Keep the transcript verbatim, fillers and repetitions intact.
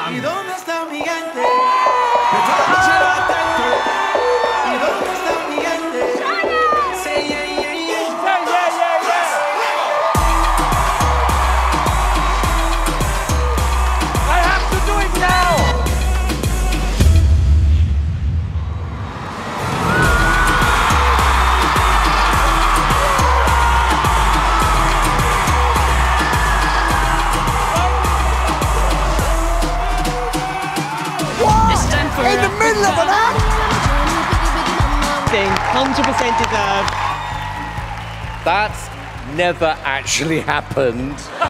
¿Y dónde está mi gente? Esta noche lo atento. ¿Y dónde está mi gente? Say yeah, yeah, yeah. Yeah, yeah, yeah, yeah. I have to do it now. In the middle of an act? one hundred percent deserved. That's never actually happened.